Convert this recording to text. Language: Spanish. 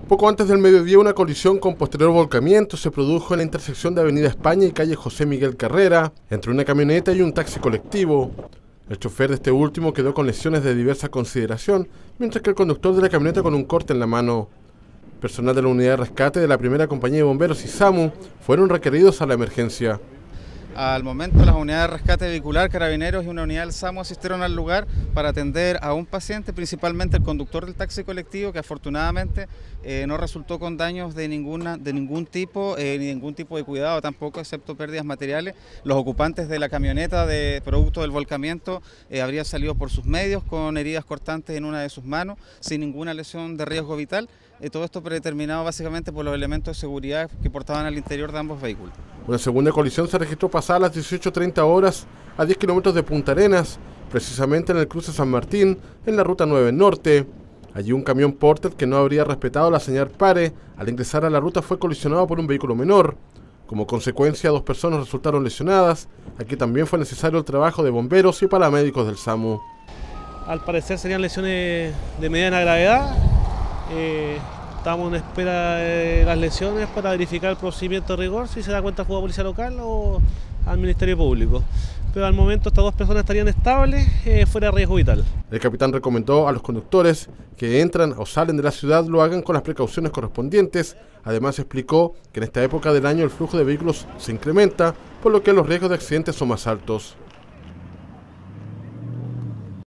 Poco antes del mediodía, una colisión con posterior volcamiento se produjo en la intersección de Avenida España y calle José Miguel Carrera, entre una camioneta y un taxi colectivo. El chofer de este último quedó con lesiones de diversa consideración, mientras que el conductor de la camioneta con un corte en la mano. Personal de la unidad de rescate de la primera compañía de bomberos y SAMU fueron requeridos a la emergencia. Al momento, las unidades de rescate vehicular, carabineros y una unidad del SAMU asistieron al lugar para atender a un paciente, principalmente el conductor del taxi colectivo, que afortunadamente no resultó con daños de ningún tipo, ni ningún tipo de cuidado tampoco, excepto pérdidas materiales. Los ocupantes de la camioneta de producto del volcamiento habrían salido por sus medios con heridas cortantes en una de sus manos, sin ninguna lesión de riesgo vital. Todo esto predeterminado básicamente por los elementos de seguridad que portaban al interior de ambos vehículos. Una segunda colisión se registró pasada las 18:30 horas a 10 kilómetros de Punta Arenas, precisamente en el cruce San Martín, en la ruta 9 Norte. Allí un camión Porter que no habría respetado la señal pare al ingresar a la ruta fue colisionado por un vehículo menor. Como consecuencia, 2 personas resultaron lesionadas. Aquí también fue necesario el trabajo de bomberos y paramédicos del SAMU. Al parecer serían lesiones de mediana gravedad. Estamos en espera de las lesiones para verificar el procedimiento de rigor, si se da cuenta el juego de policía local o al Ministerio Público. Pero al momento estas 2 personas estarían estables, fuera de riesgo vital. El capitán recomendó a los conductores que entran o salen de la ciudad lo hagan con las precauciones correspondientes. Además explicó que en esta época del año el flujo de vehículos se incrementa, por lo que los riesgos de accidentes son más altos.